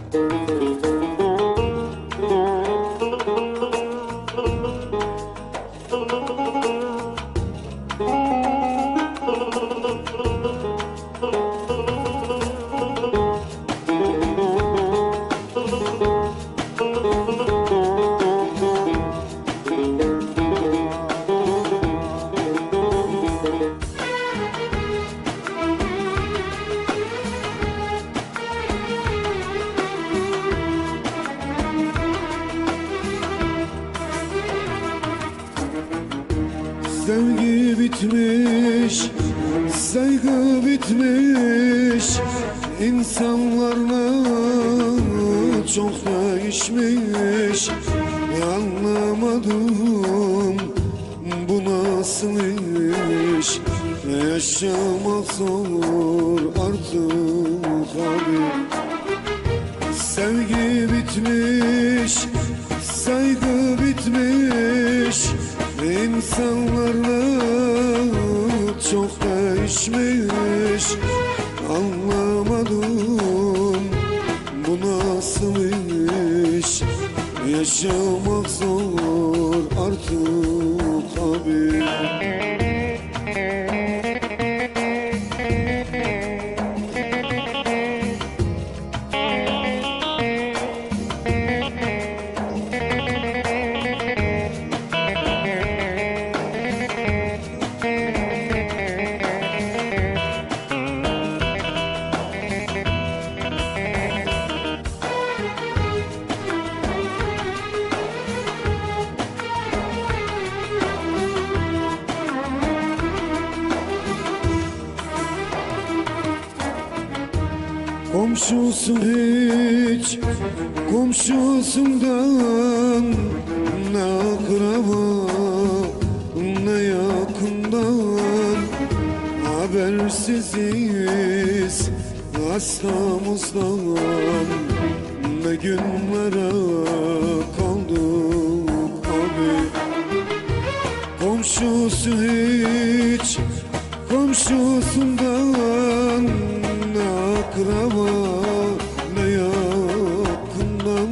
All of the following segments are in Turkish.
Sevgi bitmiş, saygı bitmiş, İnsanlarla çok değişmiş. Anlamadım bu nasıl iş, yaşamak zor artık abi. Sevgi bitmiş, saygı bitmiş, İnsanlarla çok değişmiş. Anlamadım bu nasıl iş, yaşamak zor artık abi. Komşusun hiç, komşusundan ne akraba ne yakından, habersiziz hastamızdan. Ne günlere kaldık abi. Komşusu hiç, komşusundan ne akraba ne yakından,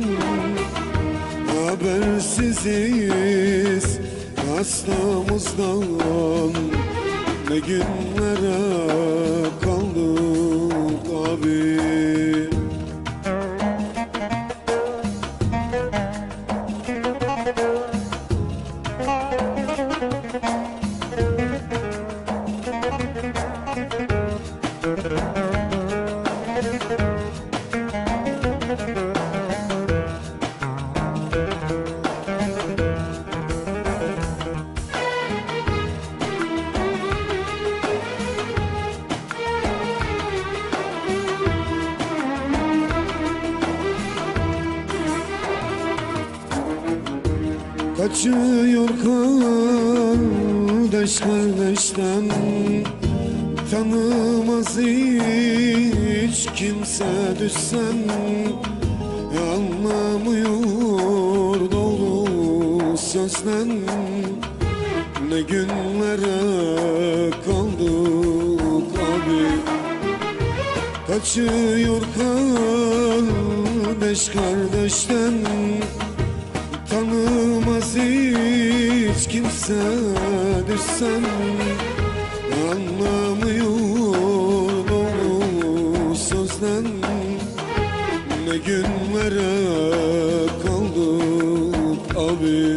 habersiziz hastamızdan. Ne günlere kaldık abi. Kaçıyor kardeş kardeşten, tanımaz hiç kimse düşsen. Anlamıyor dolu sözden. Ne günlere kaldık abi. Kaçıyor kardeş kardeşten, tanımaz hiç kimse düşsen. Anlamıyor dolu sözden. Ne günlere kaldık abi.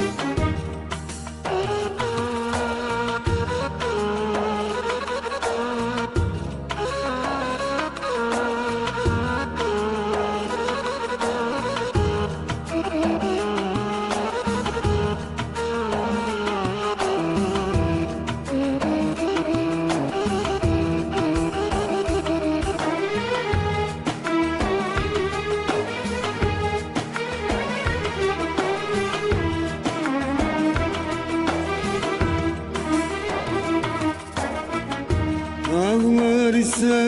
Ağlar ise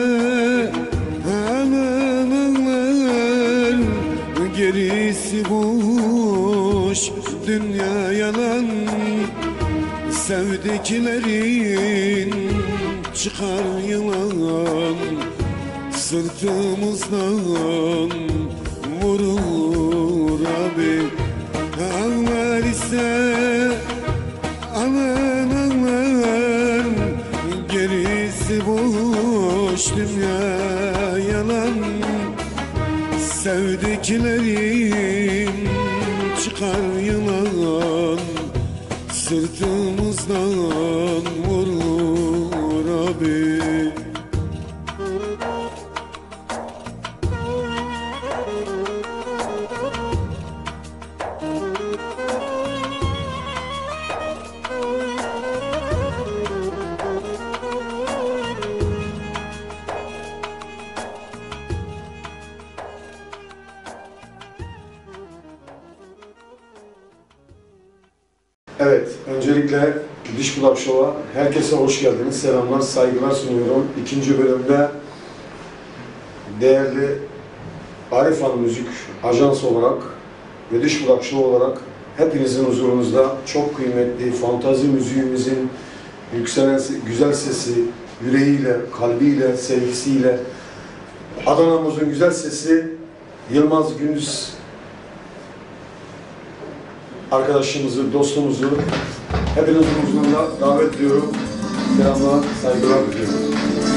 hemen ağlar, gerisi boş, dünya yalan. Sevdiklerin çıkar yılan, sırtımızdan vurur abi. Ağlar ise alın ağlar, gerisi boş, dünya yalan. Sevdiklerim çıkar yılan, sırtımızdan vurur abi. Evet, öncelikle Diş Kulak Show'a herkese hoş geldiniz. Selamlar, saygılar sunuyorum. İkinci bölümde değerli Arif Han Müzik Ajansı olarak ve Diş Kulak Show olarak hepinizin huzurunuzda çok kıymetli fantazi müziğimizin yükselen güzel sesi, yüreğiyle, kalbiyle, sevgisiyle, Adana'mızın güzel sesi Yılmaz Gündüz arkadaşımızı, dostumuzu hepinizin huzuruna davet ediyorum. Selamlar, saygılar diliyorum.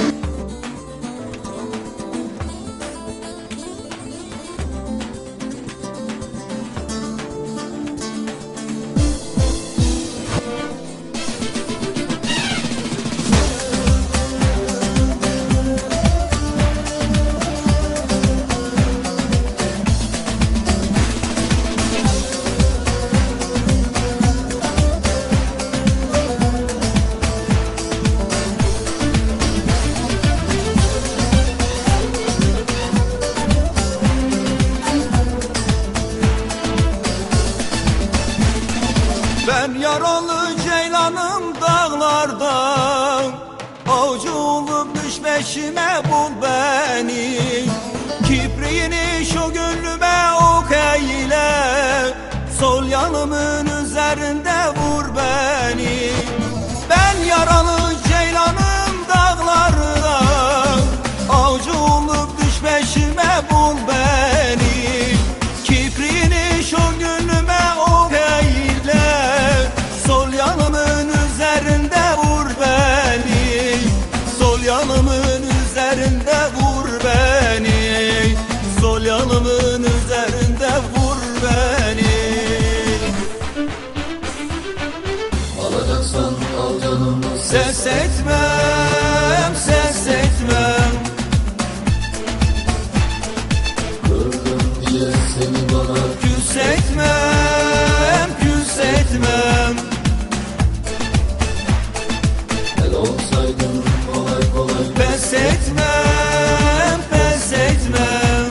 Ben yaralı ceylanım dağlarda, avcı olup düş peşime, bul beni. Kibriğini şu gönlüme ok eyle, sol yanımın üzerinde vur beni. Ben yaralı ceylanım dağlarda, avcı olup düş peşime, bul beni. Kibriğini şu gönlüme ok eyle, sol yanımın üzerinde vur beni. Sol yanımın üzerinde vur beni. Sol yanımın üzerinde vur beni. Alacaksan al canımı, Ses etmem, ses etmem. gördüm diye seni bana. Küs etmem, küs etmem. El olsaydın kolay kolay. Pes etmem, pes etmem.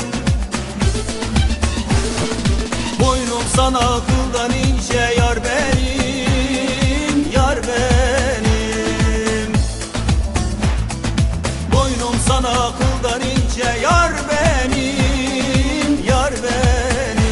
Boynum sana kıldan ince, yar benim, yar benim. Boynum sana kıldan ince, yar benim, yar benim.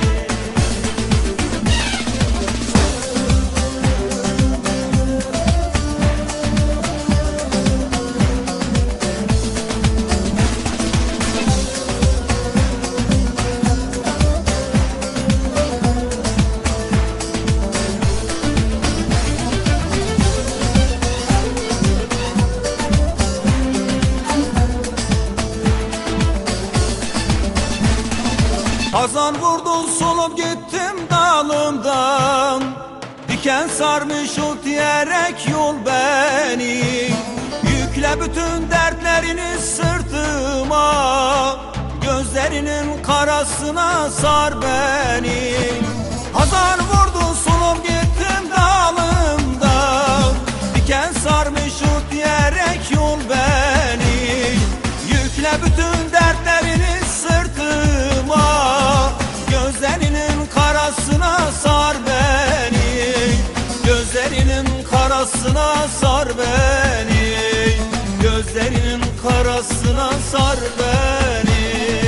Hazan vurdun, solup gittim dalımdan. Diken sarmış ot diyerek yol beni. Yükle bütün dertlerini sırtıma, gözlerinin karasına sar beni. Hazan vurdun, solup gittim dalımdan. Diken sarmış ot diyerek yol beni. Yükle bütün dertlerini sırtıma, gözlerinin karasına sar beni. Gözlerinin karasına sar beni. Gözlerinin karasına sar beni.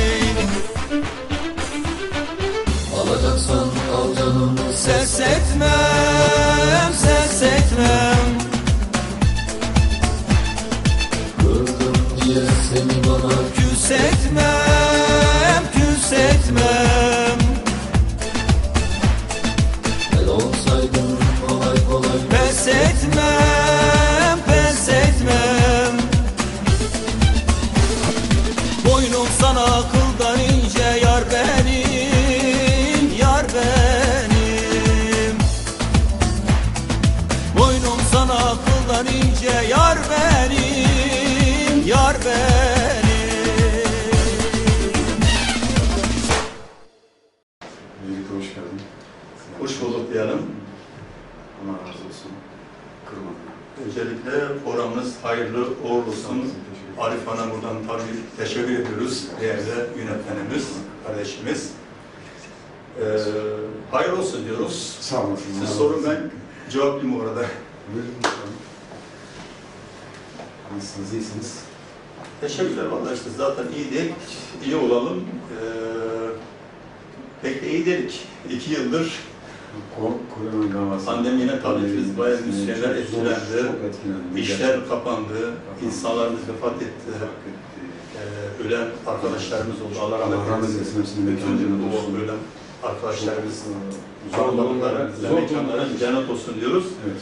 Alacaksan al canımı, Ses etmem, ses etmem. gördüm diye seni bana. Küs etmem, küs etmem. yar ince yar benim, yar benim. Birlikte hoş geldin. Hoş bulduk diyelim. Allah razı olsun. Kırmadın. Öncelikle programımız hayırlı uğurlu olsun. Arif Han'a buradan tabii teşekkür ediyoruz. Değerli yönetmenimiz, kardeşimiz. Hayırlı olsun diyoruz. Sağ olasın. Siz sorun, ben cevaplayayım orada. Buyurun lütfen. Nasılsınız, iyisiniz? Teşekkürler vallahi, işte zaten iyiydik, iyi olalım. Pek de iyi dedik. 2 yıldır Korona davası. pandemiyle tabii biz bayağı müzisyenler çok etkilendi. etkilendi. İşler kapandı, insanlarımız vefat etti. Ölen arkadaşlarımız oldu. Allah rahmet eylesin. Hepsinin mekanı cennet olsun. Ölen arkadaşlarımız Zor durumlara, mekanlara cennet olsun diyoruz. Evet.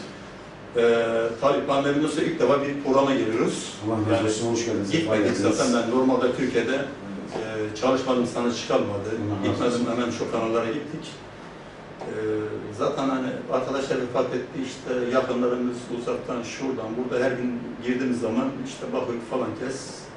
Tabii pandemiden sonra ilk defa bir programa geliyoruz. Allah razı olsun, hoş geldiniz. Gitmedik zaten, ben normalde Türkiye'de çalışmadım, sana çıkarmadı. Allah razı Gitmedim, olsun. hemen şu kanallara gittik. Zaten hani arkadaşlar vefat etti, işte yakınlarımız uzaktan şuradan burada her gün girdiğimiz zaman işte bakıyorduk falan kes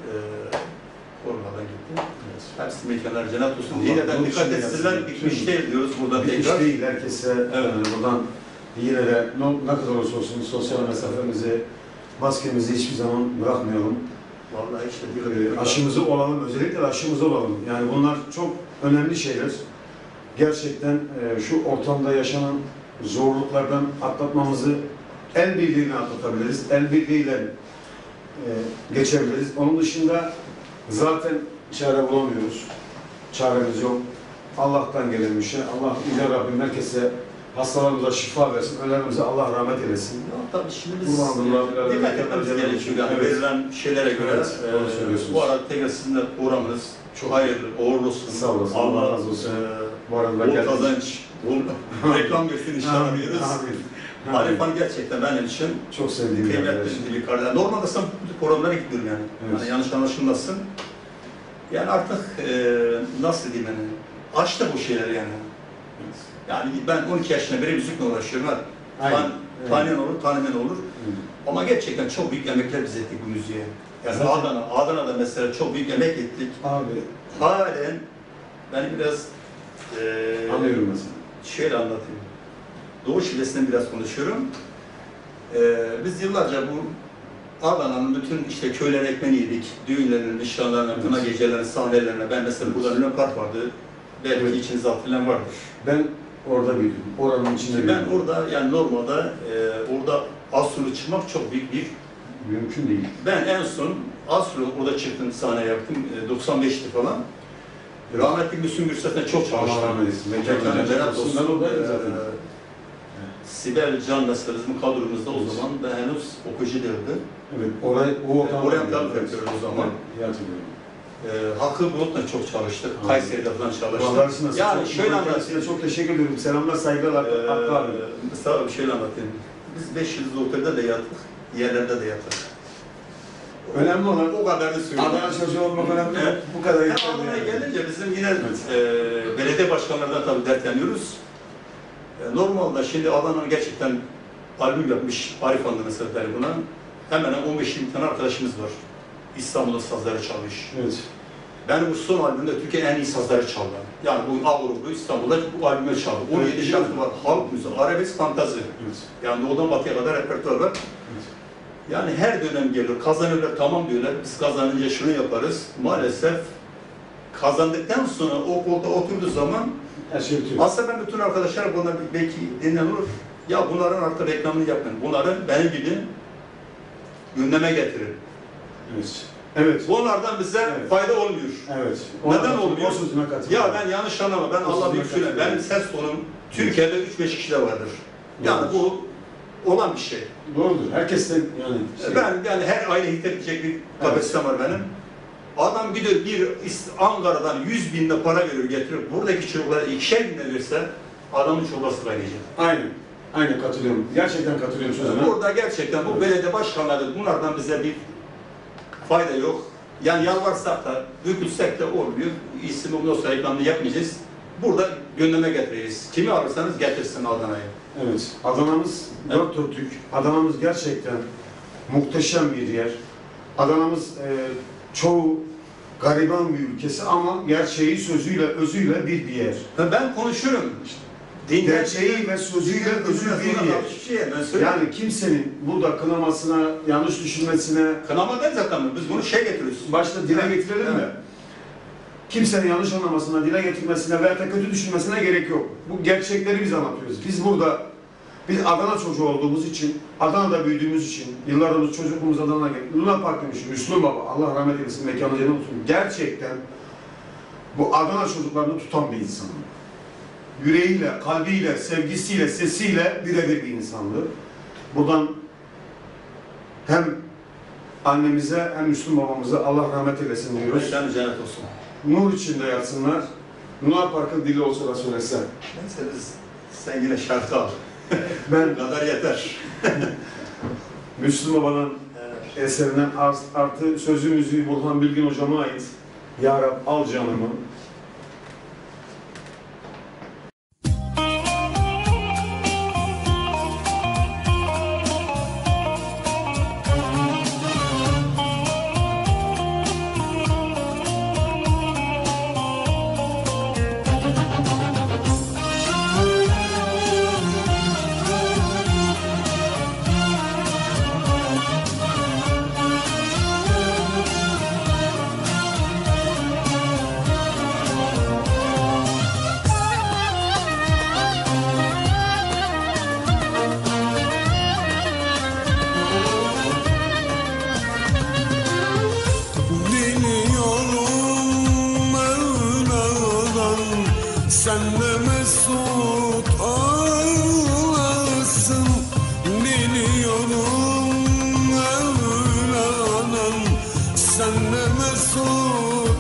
koronadan gitti. Evet. Hepsi mekanlar cennet olsun. Allah Yine de razı dikkat olsun. etsinler, bitmiş değil diyoruz burada Bitmiş tekrar. değil, herkese Evet. buradan yine de ne kadar olursa olsun sosyal mesafemizi, maskemizi hiçbir zaman bırakmayalım. Vallahi işte bir Aşımızı olalım, özellikle de aşımızı olalım. Yani bunlar çok önemli şeyler. Gerçekten şu ortamda yaşanan zorluklardan atlatmamızı el birliğiyle atlatabiliriz, el birliğiyle geçebiliriz. Onun dışında zaten çare bulamıyoruz, çaremiz yok. Allah'tan gelen bir şey. Allah Yüce Rabbim herkese, hastalarımıza şifa versin, ölenlerimize Allah rahmet eylesin. Ya tabii şimdi biz Kurbanlılar, dikkat etmemiz gerekiyor. Yani evet. verilen şeylere göre. Evet, doğru söylüyorsunuz. Bu arada tekrar sizinle uğramınız. Çok hayırlı, uğurlu olsun. Sağ olasın, Allah razı olsun. Bu arada Bol geldiniz. kazanç, bol reklam versin inşallah diyoruz. Amin. Arif Han gerçekten benim için Çok sevdiğim bir arkadaş. kıymetli bir kardeş. Normalde sen bu programlara gitmiyorum yani. Evet. Yani yanlış anlaşılmasın. Yani artık nasıl diyeyim yani, açtı bu şeyler yani. Yani ben 12 yaşına beri müzikle uğraşıyorum. Aynen. Tanıyan olur, tanımayan olur. Evet. Ama gerçekten çok büyük emekler biz ettik bu müziğe. Yani Zaten- Adana'da mesela çok büyük emek ettik. Abi, Halen ben biraz anlıyorum mesela. şöyle anlatayım. Doğu şivesinden biraz konuşuyorum. Biz yıllarca bu Adana'nın bütün işte köylerin ekmeğini yedik. Düğünlerin, nişanlarına, kına gecelerinin sahnelerine. Ben mesela burada Luna Park vardı. Belki Evet. içinizde hatırlayan vardır. Ben orada büyüdüm. Oranın içinde Ben büyüdüm. orada yani normalde orada Assur'u çıkmak çok büyük bir... Mümkün değil. Ben en son Assur'u orada çıktım, sahne yaptım. 95'ti falan. Rahmetli Müslüm Gürses'le çok çalıştım. Allah rahmet eylesin. Mekanı Mekanı cennet olsun. olsun. Ben oradaydım zaten. Sibel Can mesela bizim kadromuzda o zaman ben henüz okuyucu değildim. Evet, o ortam. Oriental yapıyoruz o zaman. İyi hatırlıyorum. Hakkı Bulut'la çok çalıştık. Anladım. Kayseri'de falan çalıştık. Vallahi nasıl? Yani Çok- şöyle Kendisine anlatayım. çok teşekkür ediyorum. Selamlar, saygılar Hakkı abi. Mesela şöyle anlatayım. Biz 5 yıldızlı otelde de yattık, yerlerde de yattık. Önemli olan O kadarını söylüyorum. Adana çocuğu olmak önemli. Evet. Bu kadar Ya yeterli. Adana'ya yani. gelince bizim yine belediye başkanlarından tabii dertleniyoruz. Normalde şimdi Adana'nın gerçekten albüm yapmış, Arif Han'da mesela der buna. Hemen hemen 15-20 tane arkadaşımız var. İstanbul'da sazları çalmış. Evet. Ben bu son albümde Türkiye'nin en iyi sazları çaldı. Yani bu Avrupa, İstanbul'da bu albüme çaldı. 17 Evet. şarkı var. Halk müziği, arabesk, fantazi. Evet. Yani doğudan batıya kadar repertuar var. Yani her dönem geliyor. Kazanıyorlar, tamam diyorlar. Biz kazanınca şunu yaparız. Maalesef kazandıktan sonra o koltuğa oturduğu zaman Her şey bitiyor. aslında ben bütün arkadaşlar buna belki dinleyen olur. Ya bunların artık reklamını yapmayın. Bunların benim gibi gündeme getirin. Evet. Evet. Bunlardan bize Evet. fayda olmuyor. Evet. Neden olmuyor? O sözüne katılıyorum. Ya ben yanlış anlama, ben O Allah sözüne büyük söyleyeyim. Benim katılıyorum. ses tonum Türkiye'de 3-5 kişide vardır. Yani Doğrudur. bu olan bir şey. Doğrudur. Herkes de yani Ben yani her aile hitap edecek bir kapasitem var benim. Adam gidiyor Ankara'dan 100 bin de para veriyor getiriyor. Buradaki çocuklara 2'şer bin de verse adamın çorbası kaynayacak. Aynen. Aynen katılıyorum. Gerçekten katılıyorum sözüne. Burada gerçekten bu belediye başkanları bunlardan bize bir fayda yok. Yani yalvarsak da, dökülsek de olmuyor. İsim ondan sonra reklamını yapmayacağız. Burada gündeme getireceğiz. Kimi alırsanız getirsin Adana'yı. Evet. Adana'mız dört dörtlük. Adana'mız gerçekten muhteşem bir yer. Adana'mız çoğu gariban bir ülkesi ama gerçeği sözüyle, özüyle bir yer. Ben konuşurum. Gerçeği ve sözüyle özü bir yer. Yani kimsenin burada kınamasına, yanlış düşünmesine, kınama değil zaten, biz bunu getiriyoruz. başta dile getirelim de, kimsenin yanlış anlamasına, dile getirmesine veya da kötü düşünmesine gerek yok. Bu gerçekleri biz anlatıyoruz. Biz Adana çocuğu olduğumuz için, Adana'da büyüdüğümüz için, yıllarımız çocukluğumuz Adana'ya geldi. Luna Park demişim, Müslüm Baba, Allah rahmet eylesin, mekanı cennet olsun. Gerçekten bu Adana çocuklarını tutan bir insan. Yüreğiyle, kalbiyle, sevgisiyle, sesiyle birebir bir insandı. Buradan hem annemize hem Müslüm babamıza Allah rahmet eylesin diyoruz. Mekanı cennet olsun. Nur içinde yatsınlar. Luna Park'ın dili olsa da söylese. Neyse sen yine şarkı al. Ben Bu kadar yeter. Müslüm Baba'nın eserinden artı sözü müziği Burhan Bilgin hocama ait. Ya Rab al canımı. Sen de mesut olasın, biliyorum Mevla'nın. Sen de mesut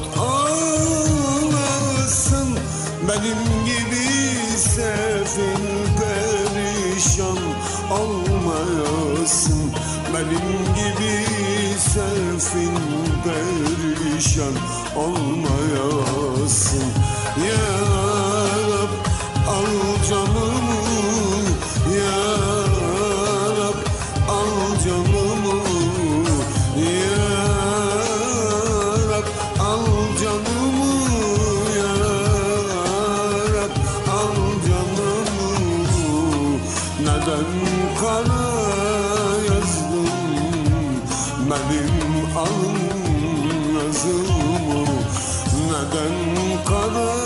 olasın, benim gibi sefil perişan olmayasın. Benim gibi sefil perişan olmayasın. Ya Rab al canımı, Ya Rab al canımı, Ya Rab al canımı, Ya Rab al canımı. Neden kara yazdım benim alın yazımı? Neden kara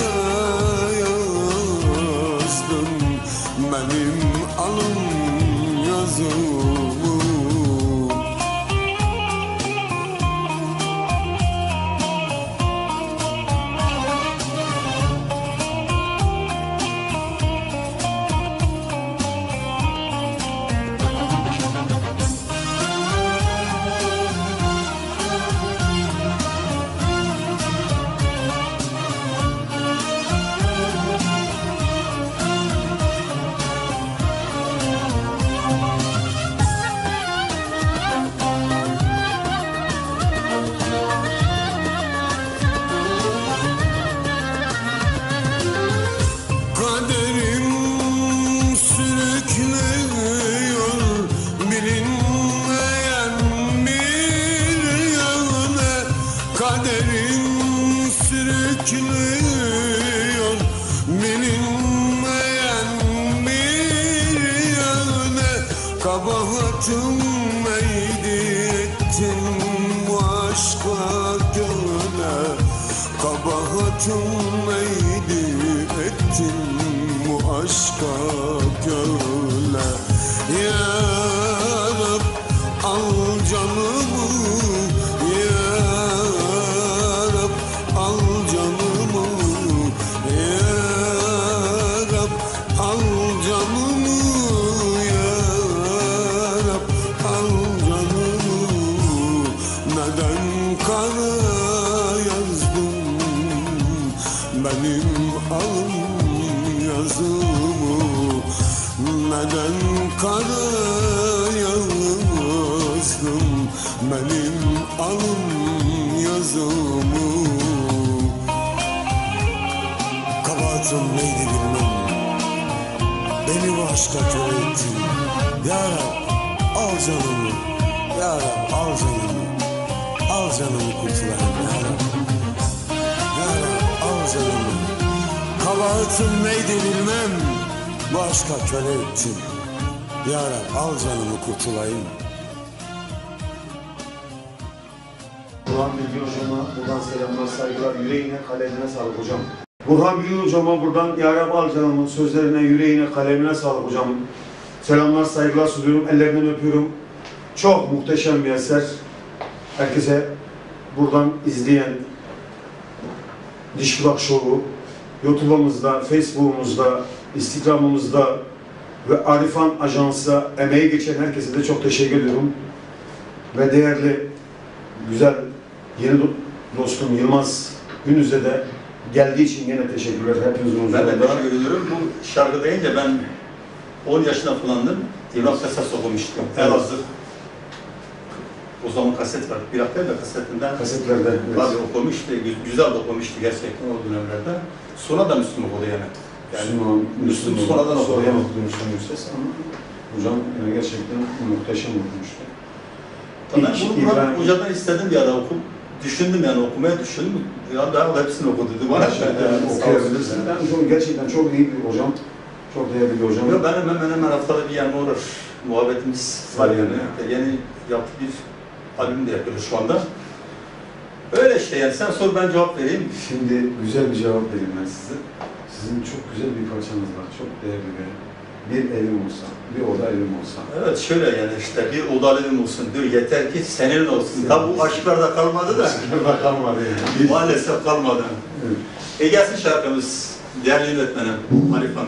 yazdım benim alın yazımı? Kaderim sürüklüyor bilinmeyen bir yöne. Kaderim sürüklüyor bilinmeyen bir yöne. Kabahatim neydi ettim bu aşka köle? Kabahatim neydi ettim bu aşka köle? Ya Rab al canımı, Ya Rab al canımı, Ya Rab al canımı, Ya Rab al canımı. Neden kara yazdım benim alın yazımı? Neden kara yazdım benim alın yazımı? Kabahatim neydi bilmem, beni bu aşka kör ettin. Ya Rab al canımı, Ya Rab al canımı, al canımı kurtulayım ya Rab. Ya Rab al canımı, kabahatim neydi bilmem, bu aşka köle ettim. Ya Rab al canımı kurtulayım. Burhan Bilgi Hocam'a buradan selamlar, saygılar, yüreğine, kalemine sağlık hocam. Burhan Bilgi Hocam'a buradan Ya Rab al canımın sözlerine, yüreğine, kalemine sağlık hocam. Selamlar, saygılar sunuyorum, ellerinden öpüyorum. Çok muhteşem bir eser. Herkese buradan izleyen Diş Budak Show'u YouTube'umuzda, Facebook'umuzda, Instagram'ımızda ve Arifan Ajans'a emeği geçen herkese de çok teşekkür ediyorum. Ve değerli, güzel, yeni dostum Yılmaz Günüz'e de geldiği için yine teşekkürler hepinizin Ben de huzurunda. teşekkür ediyorum. Bu şarkı deyince ben 10 yaşında falandım. İbrahim Fesas okumuştum. Elazığ. O zaman kaset var. Bir hafta da kasetinden Kasetlerde. tabii okumuştu. Güzel de okumuştu gerçekten o dönemlerde. Sonra da Müslüm oldu yani. Müslüm sonradan okudu. Sonradan okudu Müslüm Gürses ama hocam gerçekten muhteşem okumuştu. Ben bunu hocadan istedim bir ara okum. Düşündüm yani okumaya düşündüm. Ya daha da hepsini okudu dedi bana. Okuyabilirsin. Gerçekten çok iyi bir hocam. Çok değerli bir hocam. Yok benim hemen haftada bir yani uğrar. Muhabbetimiz var yani. Yeni yaptığı bir albüm de yapıyoruz şu anda. Öyle işte yani sen sor ben cevap vereyim. Şimdi güzel bir cevap vereyim ben size. Sizin çok güzel bir parçanız var. Çok değerli bir evim olsa, bir oda evim olsa. Evet şöyle yani işte bir odalı evim olsun diyor. Yeter ki senin olsun. Tabi bu aşklarda kalmadı da. Aşklarda kalmadı yani. Maalesef kalmadı. Evet. Gelsin şarkımız. Değerli yönetmenim Arifan.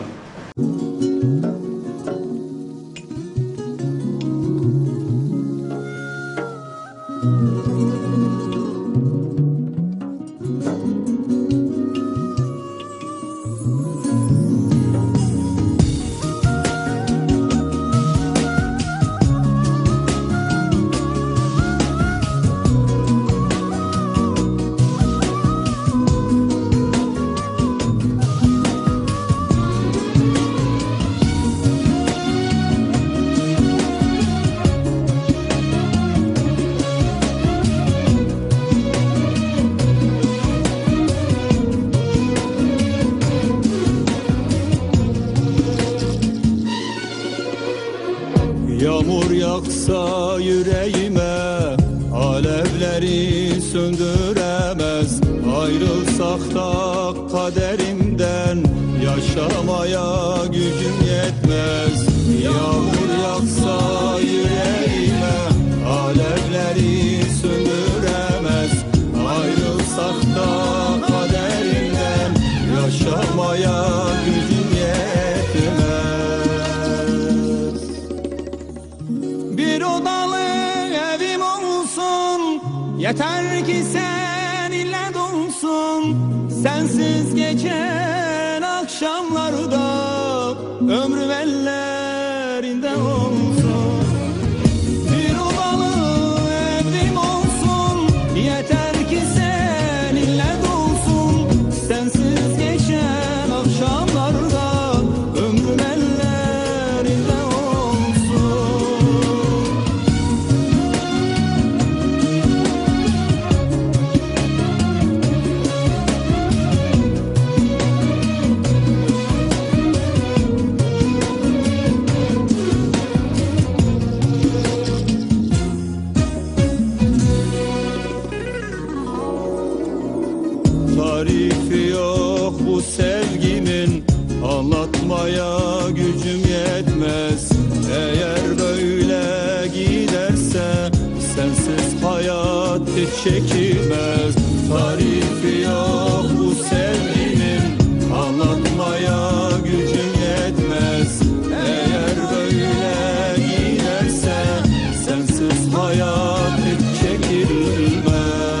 Yağmur yaksa yüreğime alevleri söndüremez. Ayrılsak da kaderimden yaşamaya gücüm yetmez. Yağmur yaksa yüreğime alevleri söndüremez. Ayrılsak da kaderimden yaşamaya gücüm yetmez. Bir odalı evim olsun, yeter ki seninle dolsun. Sensiz geçen akşamlarda ömrüm ellerinde olsun. Bir odalı evim olsun, yeter ki seninle dolsun. Sensiz geçen akşamlarda ömrüm ellerinde olsun. Tarifi yok bu sevgimin, anlatmaya gücüm yetmez. Eğer böyle giderse sensiz hayat hiç çekilmez. Tarifi yok bu sevgimin, anlatmaya gücüm yetmez. Eğer böyle giderse sensiz hayat hiç çekilmez.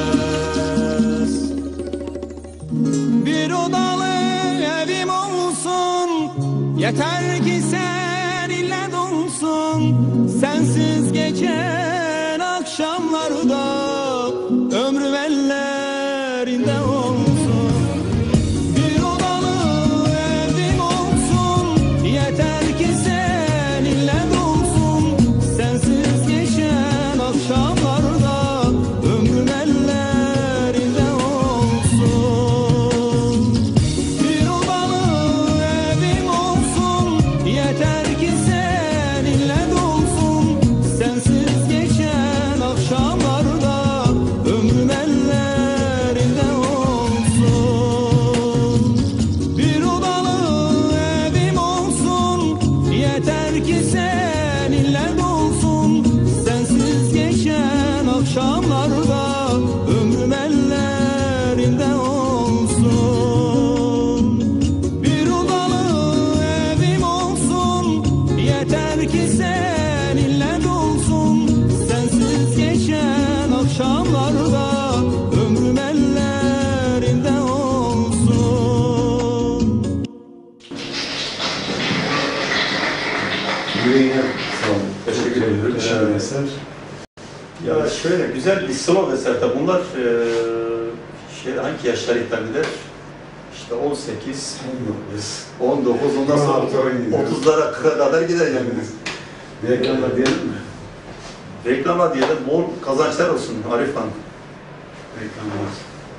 Bir odalı evim olsun, yeter ki seninle dolsun. Sensiz geçen akşamlarda ömrüm ellerinde olsun. Bir odalı evim olsun, yeter ki seninle dolsun. Sensiz geçen akşamlarda muhteşem bir eser. Ya şöyle güzel bir slow eser tabi bunlar hangi yaşlara hitap eder? İşte 18, 19, ondan sonra 30'lara kadar gider yani. Reklamlar diyelim mi? Reklamlar diyelim, bol kazançlar olsun Arif Han. Reklamlar.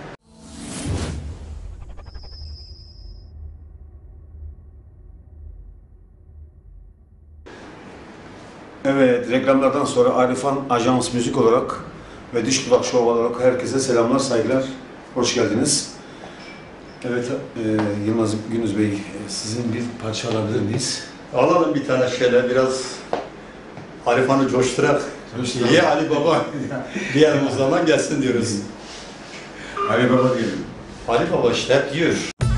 Evet, reklamlardan sonra Arif Han Ajans Müzik olarak ve Dış Kulak Show olarak herkese selamlar, saygılar. Hoş geldiniz. Evet, Yılmaz Günüz Bey, sizin bir parça alabilir miyiz? Alalım bir tane şöyle biraz Arif Han'ı coşturak. Ye Ali Baba diyelim o zaman gelsin diyoruz. Ali Baba diyelim. Ali Baba işte hep yiyor.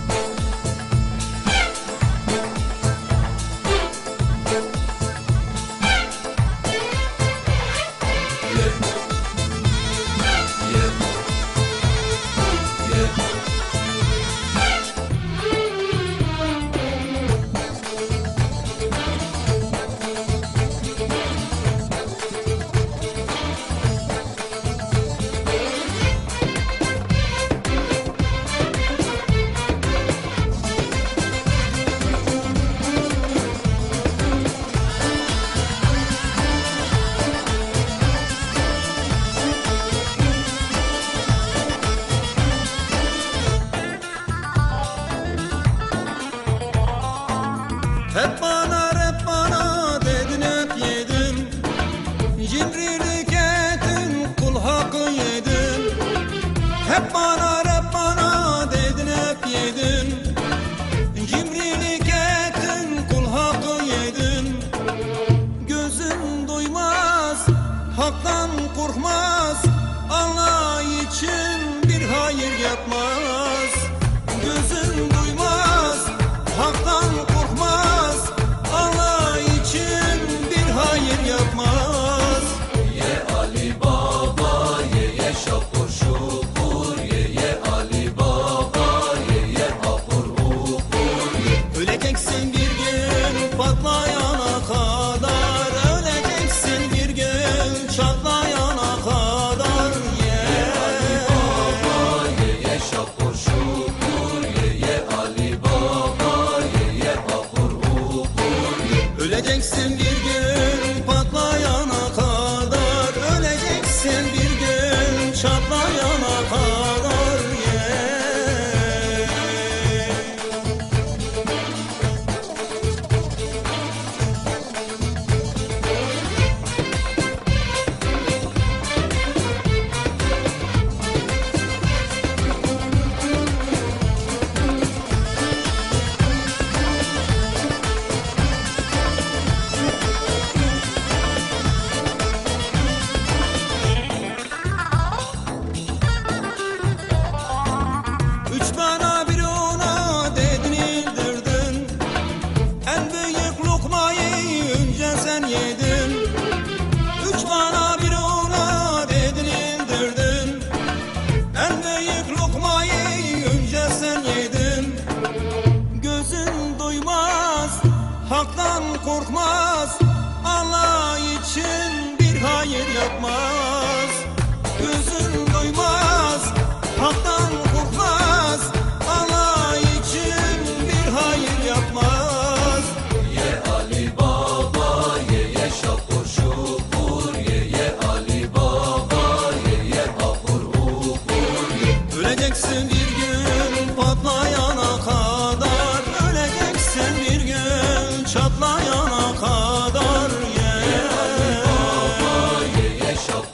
Hep bana dedin hep yedin, cimrilik ettin, kul hakkı yedin. Hep bana dedin hep yedin, cimrilik ettin, kul hakkı yedin. Gözün doymaz, haktan korkmaz, Allah için bir hayır yapmaz. Gözün doymaz, haktan korkmaz, Allah için bir hayır yapmaz. Ye Ali Baba, ye şapur şupur, ye Ali Baba, ye hapur hupur. Öleceksin bir gün patlayana kadar, öleceksin bir gün çatlayana kadar. Ye şapur şupur, ye Ali Baba, ye hapur hupur. Öleceksin bir gün patlayana kadar, öleceksin bir gün çatlayana kadar. Üç bana bir ona dedin indirdin, en büyük lokmayı önce sen yedin. Üç bana bir ona dedin indirdin, en büyük lokmayı önce sen yedin. Gözün doymaz, haktan korkmaz, Allah için bir hayır yapmaz. Gözün doymaz, haktan korkmaz, Allah için bir hayır yapmaz. Ye Ali Baba, ye şapur şupur, ye Ali Baba, ye hapur hupur. Öleceksin bir gün patlayana kadar, öleceksin bir gün çatlayana kadar. Ye Ali Baba, ye şapur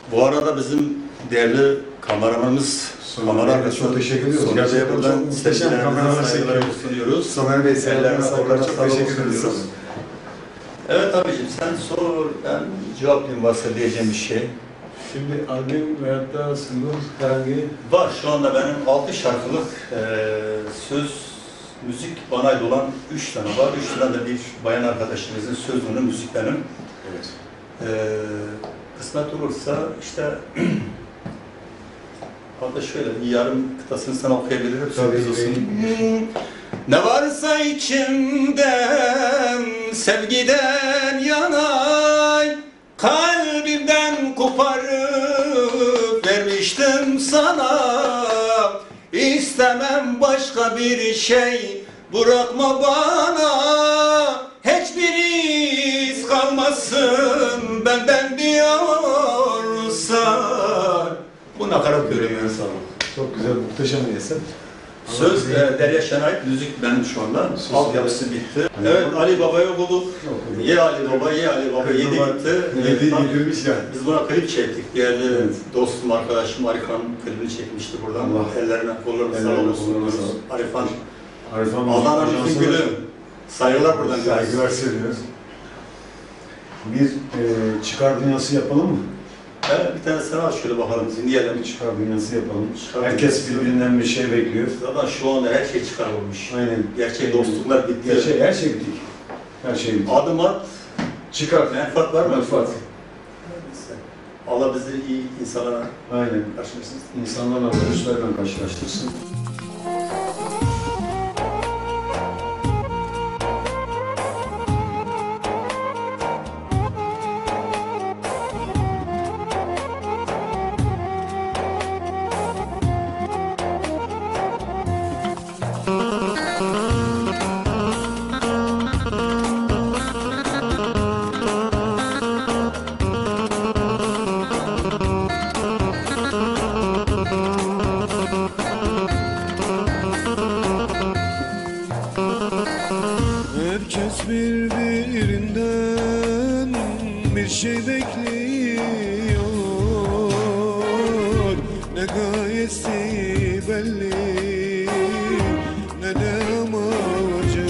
Bu arada bizim değerli kameramanımız, Soner Bey'e çok teşekkür ediyoruz. Soner Bey'e Gerçekten buradan çok muhteşem sevgilerimizi, kameralar saygılarımızı çekiyor. sunuyoruz. Soner Bey, Ellerine selamlar, saygılar, sağlık, çok sağlık teşekkür sunuyoruz. ediyoruz. Evet abiciğim, sen sor, ben cevaplayayım varsa diyeceğim bir şey. Şimdi albüm veyahut da single herhangi Var, şu anda benim 6 şarkılık söz, müzik bana ait olan 3 tane var. 3 tane de bir bayan arkadaşımızın sözünü, müzik benim. evet. Kısmet olursa işte hatta şöyle bir yarım kıtasını sana okuyabilirim. Tabii, sürpriz olsun. Ne varsa içimde sevgiden yanay, kalbimden koparıp vermiştim sana. İstemem başka bir şey, bırakma bana. Hiçbir iz kalmasın benden diyorsan. Bu nakarat görüyorum. Sağ olun. Çok güzel, muhteşem bir eser. Söz Derya Şenay, müzik benim şu anda. Altyapısı bitti. Evet, Ali Baba'yı okuduk. Ye Ali Baba, ye Ali Baba, yedi gitti. Yedirmiş yani. Biz buna klip çektik. Değerli Evet. dostum, arkadaşım Arifan klibini çekmişti buradan. Allah. Ellerine, kollarına sağ Ellerine, olsun. kollarına sağlık. Arifan, Arifan Adana'nın Ajansı'na gülü. Saygılar buradan. saygılar seviyoruz. Bir çıkar dünyası yapalım mı? Evet, bir tane sana şöyle bakalım, dinleyelim. Bir çıkar dünyası yapalım. Çıkar Herkes dünyası. birbirinden bir şey bekliyor. Zaten şu anda her şey çıkar olmuş. Aynen. Gerçek dostluklar bitti. Her şey bitik. Her şey bitik. Adım at, Çıkar. menfaat var mı? Menfaat. Allah bizi iyi insanlara Aynen. karşılasın. İnsanlarla, virüslerle karşılaştırsın. Herkes birbirinden bir şey bekliyor. Ne gayesi belli, ne de amacı.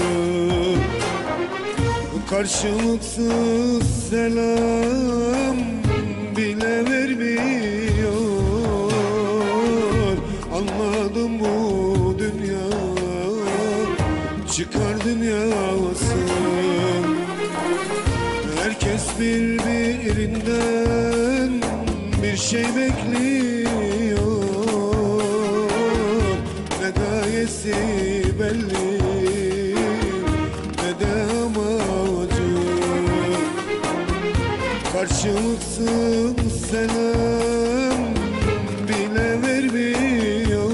Karşılıksız selam bile vermiyor. Anladım bu dünya çıkar dünyası. Herkes birbirinden bir şey bekliyor. Ne gayesi belli, ne de amacı. Karşılıksız selam bile vermiyor.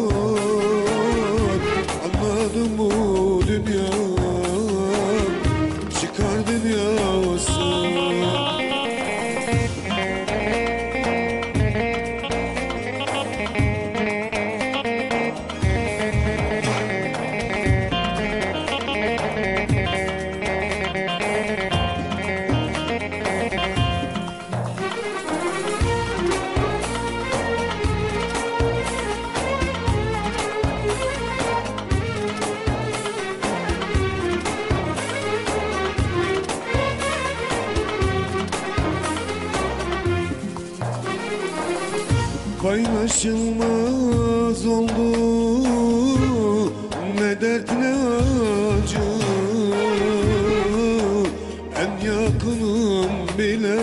Anladım bu dünya çıkar dünyası. Paylaşılmaz oldu ne dert ne acı. En yakınım bile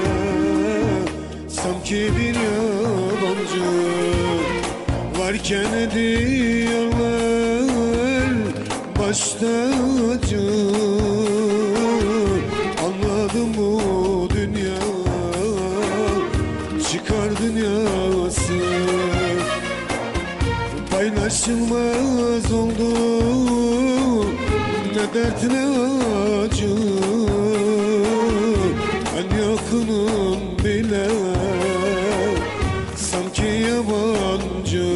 sanki bir yabancı. Varken ediyorlar baş tacı. Anladım bu dünya çıkar dünyası. Paylaşılmaz oldu ne dert ne acı. En yakınım bile sanki yabancı.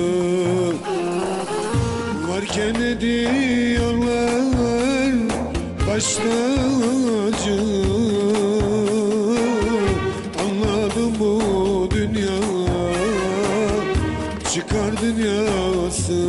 Varken ediyorlar baş tacı. Anladım bu dünya dünyası.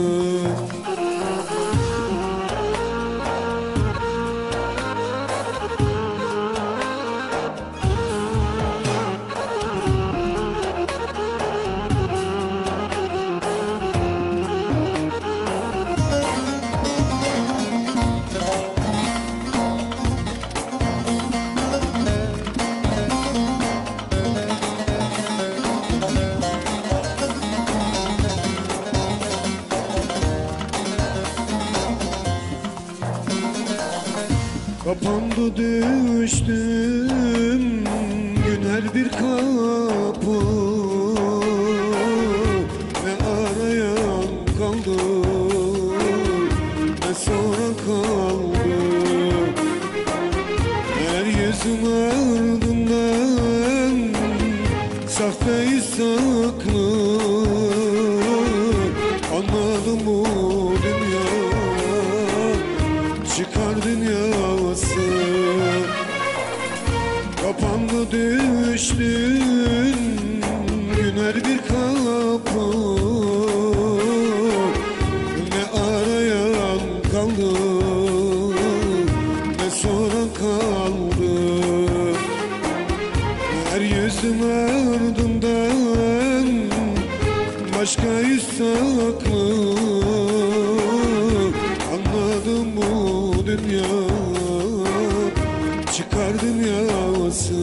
Kapandı düştüm güner bir kapı, ne arayan kaldı ne soran kaldı. Her yüzün ardından sahteyi saklı, anladım bu dünya çıkar dünyası. Kapandı düştün güner bir kapı, ne arayan kaldı ne soran kaldı. Her yüzün ardından başka yüz saklı, anladım bu dünya çıkar dünyası.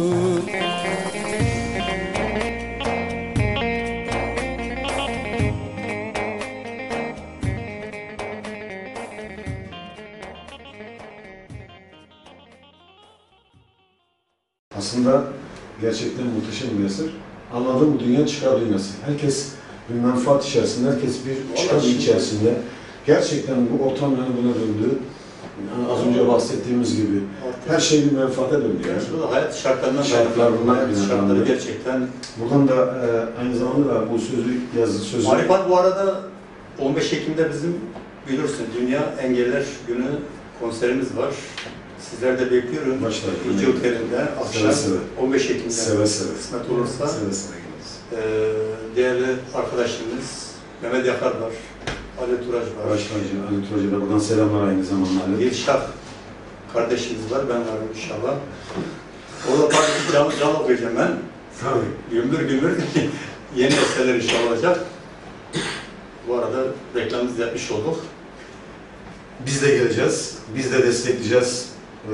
Aslında gerçekten muhteşem bir eser. Anladığım bu dünya çıkar dünyası. Herkes bir menfaat içerisinde, herkes bir çıkar içerisinde. Gerçekten bu ortam yani buna döndü. Yani az önce bahsettiğimiz gibi her şey bir menfaate döndü yani. Şurada hayat şartlarından Şartlarından hayat şartları kaynaklandı. gerçekten. Buradan da aynı zamanda da bu sözü Arifan bu arada 15 Ekim'de bizim biliyorsun Dünya Engeller Günü konserimiz var. Sizler de bekliyorum. Başlar. İnci Oteli'nde akşam Seve seve. 15 Ekim'de Seve seve. kısmet olursa Seve seve gideriz. değerli arkadaşlarımız Mehmet Yakar var, Ali Turaç var, Başlayıcı Ali Turacı'da buradan selamlar aynı zamanda. Dilşah kardeşimiz var, ben varım inşallah. Orada tabii canlı okuyacağım ben. Tabii. Gümbür gümbür yeni eserler inşallah olacak. Bu arada reklamımızı yapmış olduk. Biz de geleceğiz. Biz de destekleyeceğiz.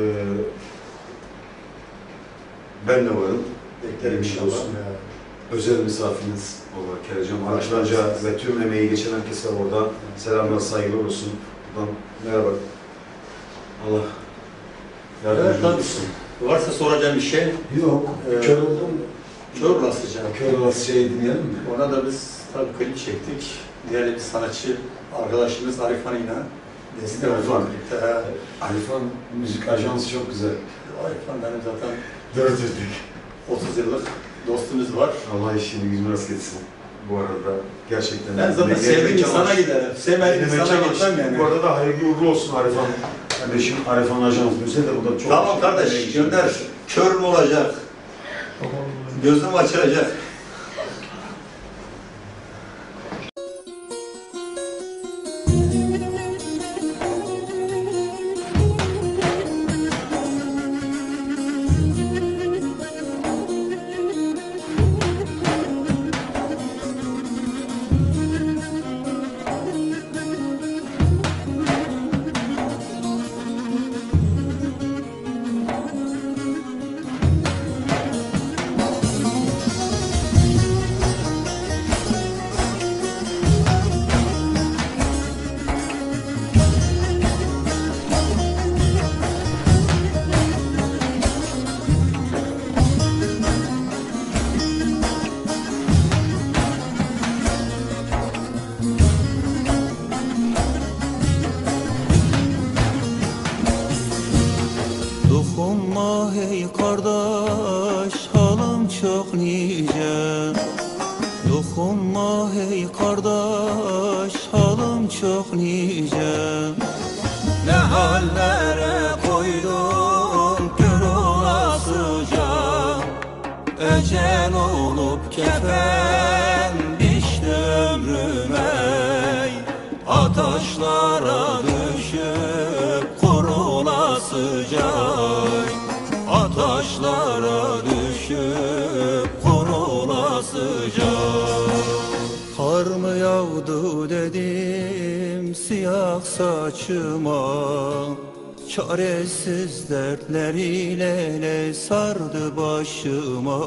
Ben de varım. Beklerim inşallah. Olsun. Özel misafiriniz olarak geleceğim. Arkadaşlarca ve tüm emeği geçen herkese orada selamlar, saygılar olsun. Buradan merhaba. Allah yardımcı olsun. Varsa soracağım bir şey, Yok. Kör oldum mu? kör olasıca. Kör olası şey dinleyelim mi? Ona da biz tabii klip çektik. Diğer bir sanatçı arkadaşımız Arifan'ıyla destek Arifan. olduk klipte. Arifan Müzik Ajansı çok güzel. Arifan benim zaten Dördürdük. 30 yıllık dostumuz var. Allah işini gücünü rast etsin. Bu arada gerçekten. Ben zaten sevdiğim insana giderim. Sevmediğim insana gitmem yani. Bu arada da hayırlı uğurlu olsun Arifan. Kardeşim Arifan Ajans Müze de burada çok... Tamam kardeş, gönder. Kör mü olacak? Gözüm açılacak. Dokunma hey kardeş, halım çok nice. Dokunma hey kardeş, halım çok nice. Ne hallere koydum kör olasıca. Ecel olup kefen biçti ömrüme. Ataşlara düşüp kurulasıcak, ataşlara düşüp kurulasıcak. Kar mı yağdı dedim siyah saçıma, çaresiz dertler ile sardı başıma.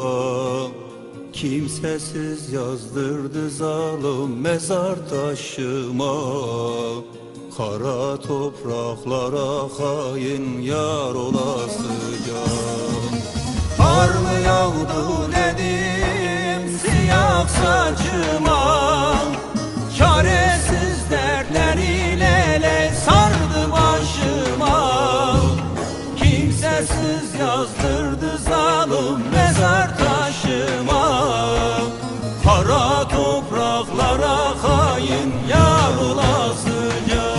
Kimsesiz yazdırdı zalim mezar taşıma. Kara topraklara hain yar olasıca. Kar mı yağdı dedim siyah saçıma, çaresiz dertler ile sardı başıma. Kimsesiz yazdırdı zalim mezar taşıma. Kara topraklara hain yar olasıca.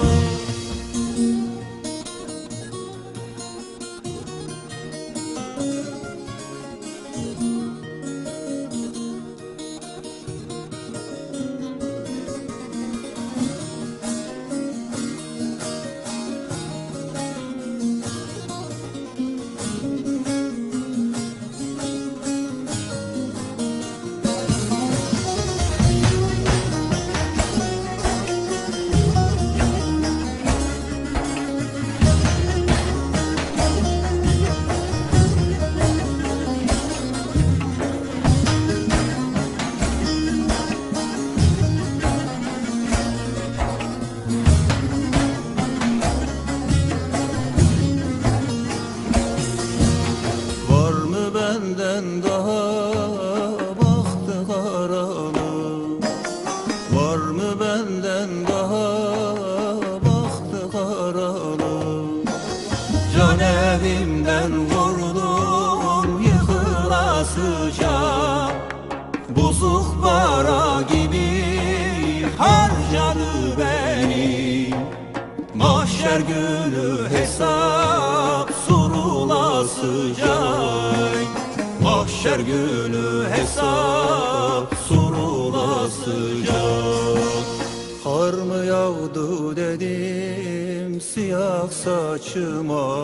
Var mı benden daha bahtı karalı? Var mı benden daha bahtı karalı? Can evimden vurdum yıkılasıca, bozuk para gibi harcadı beni. Mahşer günü hesap sorulasıca, mahşer günü hesap sorulasıca. Kar mı yağdı dedim siyah saçıma,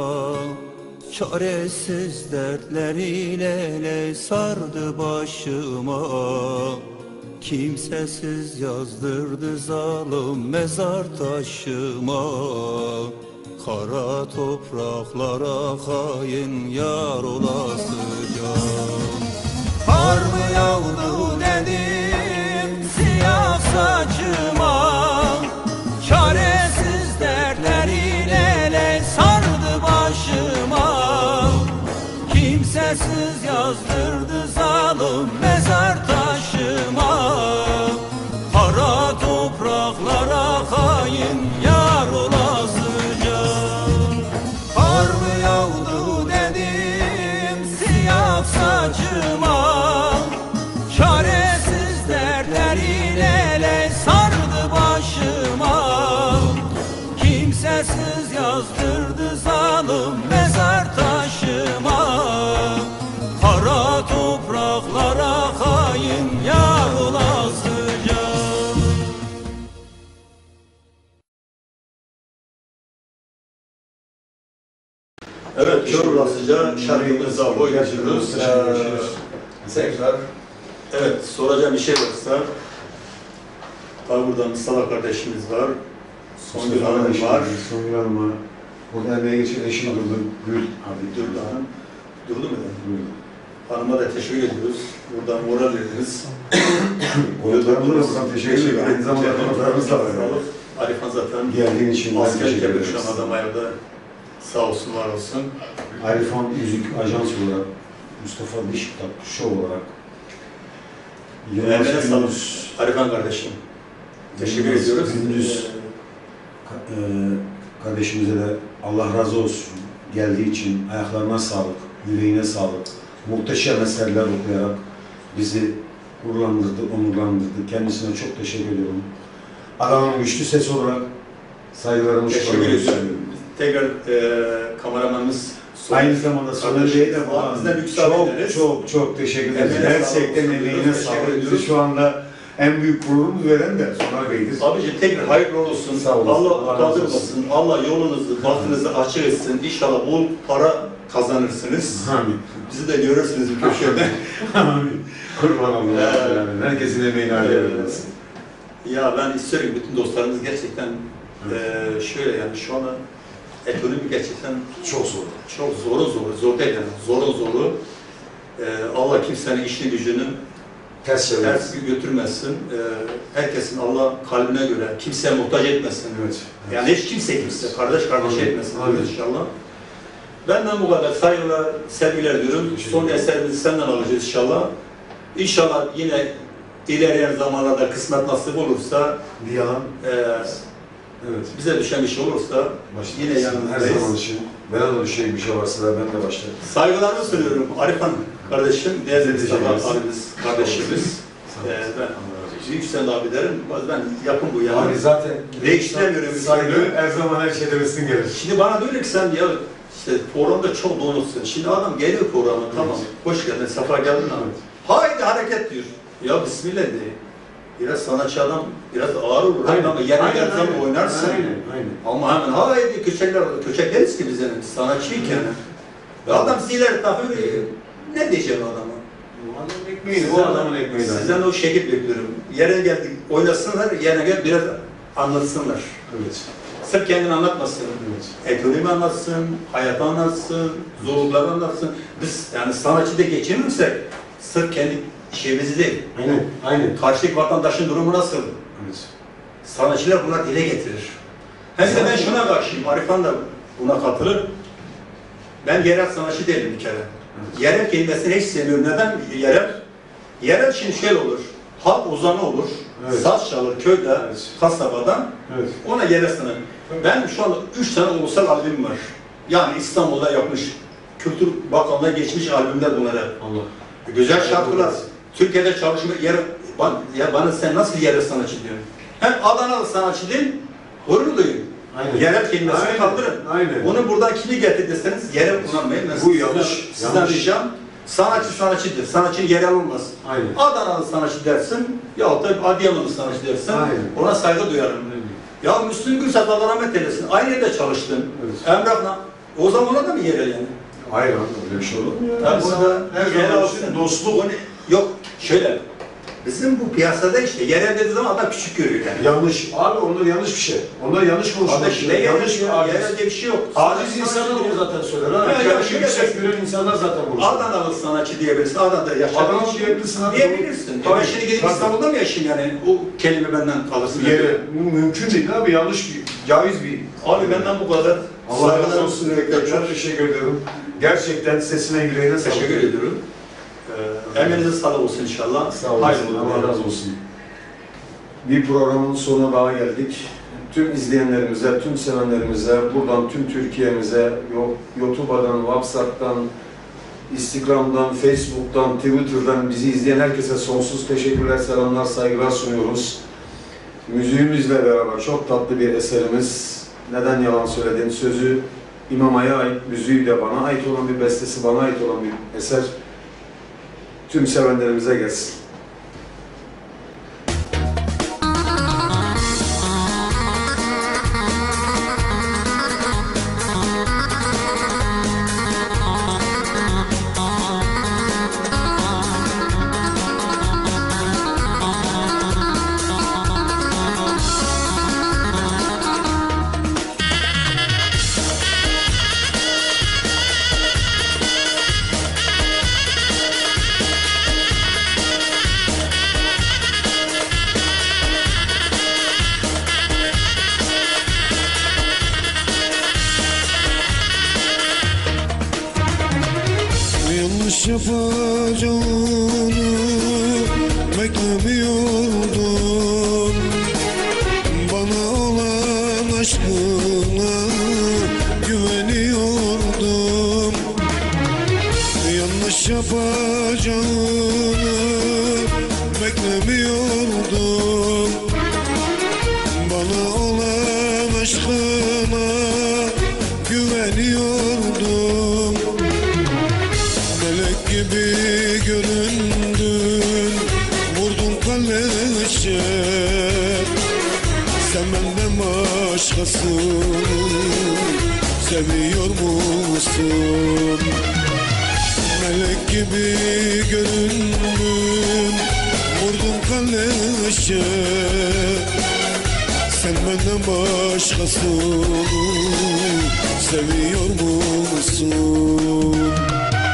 çaresiz dertler ile sardı başıma. Kimsesiz yazdırdı zalim mezar taşıma. Kara topraklara hain yar olasıca. Kar mı yağdı dedim siyah saçıma, çaresiz dertler ile sardı başıma. Kimsesiz yazdırdı zalim mezar taşıma. Kara topraklara hain yar olasıca. Kar mı yağdı dedim siyah saçıma, çaresiz dertler ile sardı başıma. Kimsesiz yazdırdı zalim mezar taşıma. Kara topraklara hain yar olasıca. Evet, kör olasıca şarkımıza oynuyoruz. Tekrar, evet, soracağım bir şey varsa, tabi burada Mustafa kardeşimiz var, Songül Hanım var. Songül Hanım'a, burada emeğe geçen eşim Durdu Gül abi. Durdu Hanım. Durdu mu? Buyurun. Hanıma da teşekkür ediyoruz. Buradan moral veririz. Ortalarımıza da buradan teşekkür ederim. Aynı zamanda ortalarımız da var. Arifan zaten Geldiğin için ben askerlik teşekkür yapıyor ederiz. şu an adam ayarda. Sağ olsun, var olsun. Arifan Müzik Ajans olarak, Mustafa Dişkitap Show olarak, Emeğine sağlık Arifan kardeşim. Teşekkür ediyoruz. Gündüz kardeşimize de Allah razı olsun. Geldiği için ayaklarına sağlık, yüreğine sağlık. Muhteşem eserler okuyarak bizi gururlandırdı, onurlandırdı. Kendisine çok teşekkür ediyorum. Adana'nın güçlü sesi olarak saygılarımı Teşekkür ediyorum. Tekrar kameramanımız aynı zamanda Soner Bey'e de bizden yüksek çok teşekkür ederiz. Emeğine Gerçekten sağlık. emeğine Teşekkür sağlık. ediyoruz. Bizi şu anda en büyük gururumuzu veren de Soner Bey'dir. Abicim tekrar hayırlı olsun. Sağ olasın. Allah Allah razı utandırmasın. Allah yolunuzu, bahtınızı açık etsin. İnşallah bol para kazanırsınız. Amin. Bizi de görürsünüz bir köşede. Amin. Kurban olun. Ee, Herkesin emeğini harcayabilirsin. Ya ben istiyorum ki bütün dostlarımız gerçekten şöyle yani şu anda ekonomi gerçekten Çok zor. çok zor değil yani zoru. Allah kimsenin işini gücünü Ters çeviririz. ters götürmesin. Herkesin Allah kalbine göre kimseye muhtaç etmesin. Evet. Yani hiç kimse kardeş Amin. etmesin Amin. inşallah. Benden bu kadar saygılar, sevgiler diyorum. Teşekkür Son ederim. eserimizi senden alacağız inşallah. İnşallah yine ilerleyen zamanlarda kısmet nasip olursa, Bir yalan. Evet. bize düşen bir şey olursa yine Her yanındayız. zaman için. Bana da düşecek bir şey varsa da ben de başlarım. Saygılarımı sunuyorum Arifan kardeşim, değerli Teşekkür Mustafa ederiz. abimiz, kardeşimiz. Ben Yüksel abi derim, ben yapım bu yani. Abi zaten Değiştiremiyorum. saygı her zaman her şeyden üstün gelir. Şimdi bana diyor ki sen ya işte programda çok donuksun. Şimdi adam geliyor programa, tamam, hoş geldin, sefa geldin abi. Evet. Haydi hareket diyor. Ya bismillah de. Biraz sanatçı adam biraz ağır olur. Ama yerine geldiği zaman oynarsın. Aynen. Ama hemen haydi köçekleriz ki biz yani sanatçıyken. Adam ziler takıyor. Ne diyeceğim adama? Adamın ekmeği, o adamın ekmeği. Sizden o şekil bekliyorum. Yere geldik, oynasınlar, yerine gel biraz anlatsınlar. Evet. Sırf kendini anlatmasın. Evet. Ekonomi anlatsın, hayatı anlatsın, zorlukları anlatsın. Biz yani sanatçıda geçinmişsek sırf kendi şeyimizi değil. Aynen. Karşıdaki vatandaşın durumu nasıl? Evet. Sanatçılar bunlar dile getirir. Hem de ben şuna karşıyım, Arifan da buna katılır. Ben yerel sanatçı değilim bir kere. Yerel kelimesini hiç sevmiyorum. Neden yerel? Yerel şimdi şöyle olur. Halk ozanı olur. Evet. Saz çalır köyde, Evet. kasabadan. Evet. Ona yerel sanat. Ben şu anda 3 tane ulusal albüm var. Yani İstanbul'da yapmış, Kültür Bakanlığı'na geçmiş albümler bunlar hep. Allah. Güzel şarkılar. Türkiye'de çalışma ya bana sen nasıl yerel sanatçı diyorsun? Hem Adanalı sanatçı değil, gurur duyun. Aynen. Yerel kelimesini Aynen. kaldırın. Aynen. Bunu buradan kimi getir deseniz yerel kullanmayın. Ben Bu yanlış. Sizden Yanlış. ricam, sanatçıdır. Sanatçı yerel olmaz. Aynen. Adanalı sanatçı dersin, yahut da Adıyamanlı sanatçı dersin. Aynen. Ona saygı duyarım. Ya Müslüm Gürses Allah rahmet eylesin. Aynı yerde çalıştın. Evet. Emrah'la. O zaman ona da mı yerel yani? Hayır abi, öyle bir şey olur mu ya? Ya İnsan burada her yerel zaman olsun. için dostluk. Yok, şöyle. Bizim bu piyasada işte yerel dediği zaman adam küçük görüyor yani. Yanlış. Abi onlar yanlış bir şey. Onlar yanlış konuşuyor. Kardeş ne yanlış yerel bir diye bir şey yok. Aciz insanlar onu zaten söyler. Ha? Evet, Kendini şöyle yüksek dersin. gören insanlar zaten konuşuyor. Adanalı sanatçı diyebilirsin. Adana'da yaşayan Adanalı diyebilirsin abi. diyebilirsin. Tabii, Ben şimdi gidip tabii. İstanbul'da mı yaşayayım yani? O kelime benden kalırsın. Yere, mümkün değil abi. Yanlış bir, caiz bir. Abi benden bu kadar. Allah razı Saygılar olsun. Çok teşekkür ediyorum. Gerçekten sesine yüreğine sağlık. Teşekkür ediyorum. Emeğinize sağlık olsun inşallah. Sağ olun. Hayırlı olsun. Allah razı olsun. Bir programın sonuna daha geldik. Tüm izleyenlerimize, tüm sevenlerimize, buradan tüm Türkiye'mize, YouTube'dan, WhatsApp'tan, Instagram'dan, Facebook'tan, Twitter'dan bizi izleyen herkese sonsuz teşekkürler, selamlar, saygılar sunuyoruz. Müziğimizle beraber çok tatlı bir eserimiz. Neden yalan söyledin? Sözü İmama'ya ait, müziği de bana ait olan bir bestesi, bana ait olan bir eser. Tüm sevenlerimize gelsin. Yanlış yapacağını beklemiyordum. Bana olan aşkına güveniyordum. Yanlış yapacağını beklemiyordum. Bana olan aşkına güveniyordum. Melek gibi göründün, vurdun kalleşime. başkasını seviyor musun? Melek gibi göründün, vurdum kalleşe. Sen benden başkasını seviyor musun?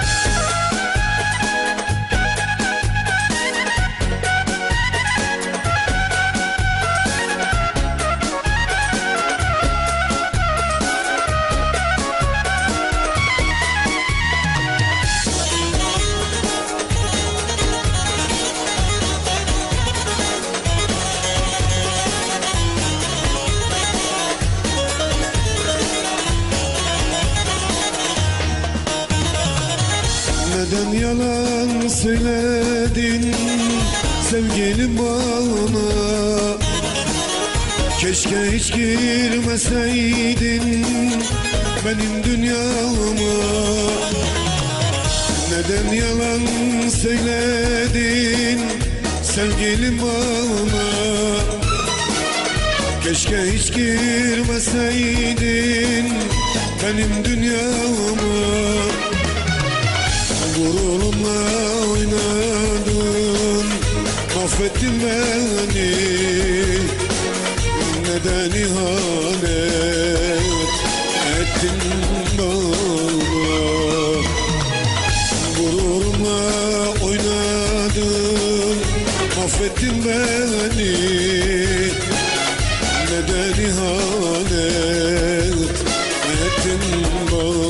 Neden yalan söyledin sevgilim bana? Keşke hiç girmeseydin benim dünyama. Neden yalan söyledin sevgilim bana? Keşke hiç girmeseydin benim dünyama. Gururumla oynadın, affettin beni. Neden ihanet ettin bana? Gururumla oynadın, affettin beni. Neden ihanet ettin bana?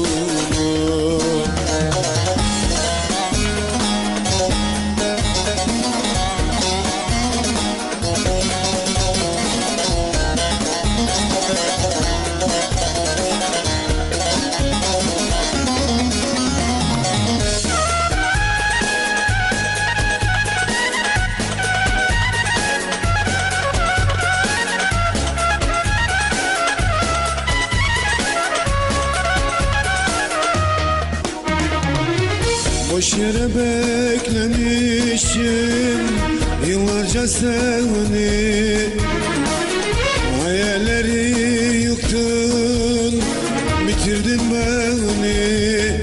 Boş yere beklemişim yıllarca seni. Hayalleri yıktın, bitirdin beni.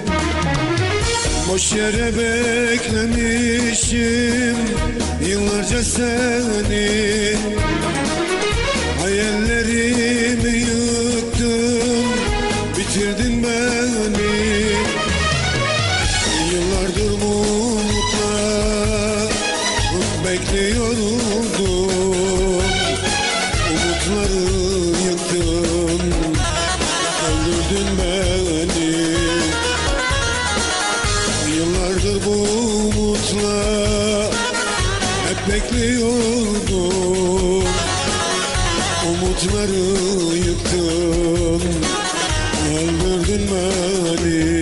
Boş yere beklemişim yıllarca seni. Hayallerimi yıktın, bitirdin beni. Yıllardır mutla bekliyordum. Umutları yıktın, öldürdün beni. Yıllardır bu umutla hep bekliyordum. Umutları yıktın, öldürdün beni.